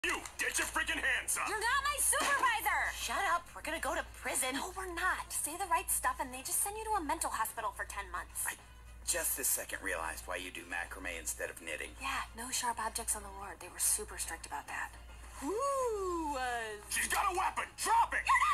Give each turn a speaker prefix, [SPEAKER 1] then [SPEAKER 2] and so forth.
[SPEAKER 1] You, get your freaking hands up!
[SPEAKER 2] You're not my supervisor!
[SPEAKER 3] Shut up. We're gonna go to prison.
[SPEAKER 2] No, we're not. Say the right stuff and they just send you to a mental hospital for 10 months.
[SPEAKER 4] I just this second realized why you do macrame instead of knitting.
[SPEAKER 2] Yeah, no sharp objects on the ward. They were super strict about that.
[SPEAKER 1] She's got a weapon! Drop it!
[SPEAKER 2] You're not